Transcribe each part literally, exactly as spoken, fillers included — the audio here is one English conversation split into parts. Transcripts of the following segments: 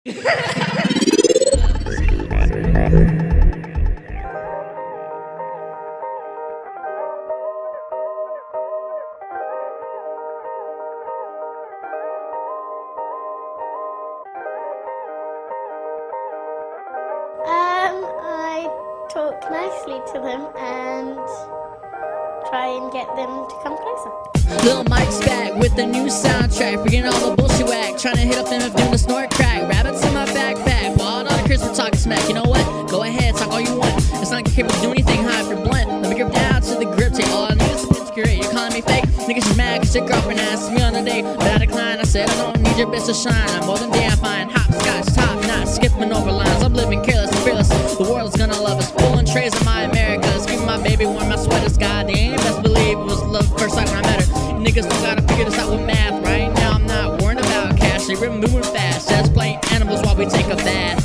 Um, I talk nicely to them and try and get them to come closer. Lil Mike's back with the new soundtrack, forgetting all the bullshit whack, trying to hit up them if doing the snort crack. Rabbits in my backpack, wild on the Chris, we're talking smack. You know what? Go ahead, talk all you want. It's not gonna do anything high if you're blunt. Let me grip down to the grip, take all I need is insecure. You're calling me fake? Niggas is mad cause your girlfriend asked me on a date, but I declined. I said I don't need your bitch to shine. I'm more than damn fine. Hopscotch, top notch, skipping over lines. I'm living careless and fearless. The world's gonna love us. Pulling trays of my Americas. Give my baby warm my sweaters. God damn, best believe it was love first sight when I met her. You niggas don't gotta figure this out with math. Right now I'm not worrying about cash. They we're moving fast. Just playing animals while we take a bath.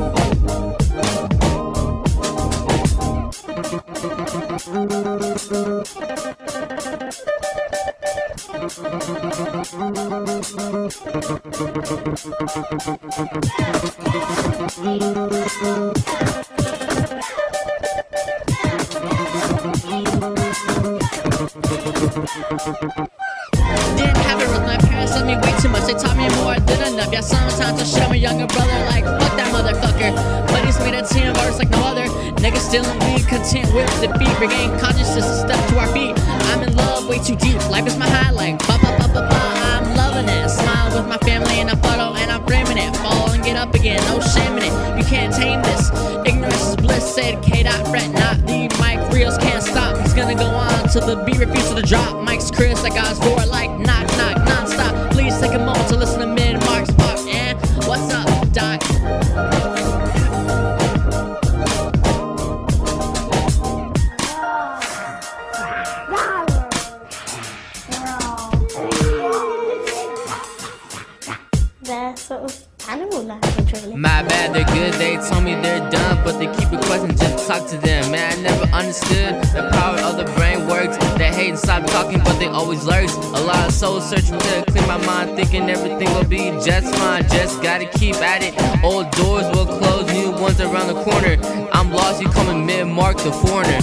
Didn't have it with my parents, love me way too much. They taught me more, I did enough. Yeah, sometimes I shit on my younger brother like, fuck that motherfucker. But he's made a team verse like no other. Niggas still in weed, content with defeat. Regain consciousness and step to our feet. I'm in love way too deep, life is my highlight. Ba ba ba ba ba, I'm loving it. Smile with my family in a photo and I'm framing it. Fall and get up again, no shame in it. You can't tame this, ignorance is bliss. Said K. Fret not, the mic reels can't stop. He's gonna go on till the beat refuses to drop. Mike's Chris, I got his door like knock knock non-stop. Please take a moment to listen to mid-marks pop. And what's up, Doc? They're sort of animal language, really. My bad, they're good, they told me they're done, but they keep requesting just to talk to them. Man, I never understood the power of the brain works. They hate and stop talking, but they always lurks. A lot of soul searching to clear my mind, thinking everything will be just fine. Just gotta keep at it. Old doors will close, new ones around the corner. I'm lost, you coming mid-mark, the foreigner.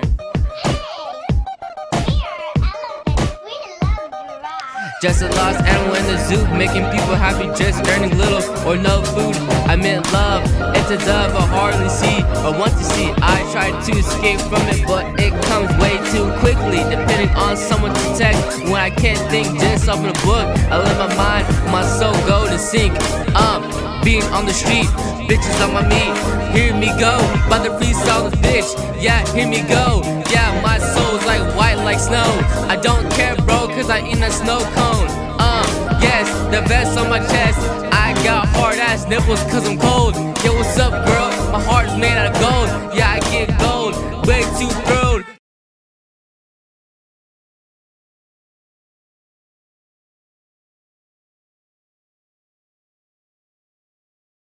Just a lost animal in the zoo, making people happy, just earning little or no food. I meant love, it's a dove I hardly see or want to see. I try to escape from it, but it comes way too quickly. Depending on someone to text, when I can't think, just open a book. I let my mind, my soul go to sink. Um, being on the street, bitches on my meat. Hear me go, by the freestyle the bitch. Yeah, hear me go. Yeah, my soul's like white like snow. I don't care, bro, cause I eat a snow cone. Uh, yes, the vest on my chest. I got hard ass nipples cause I'm cold. Yo, what's up, girl? My heart's made out of gold. Yeah, I get gold. Way too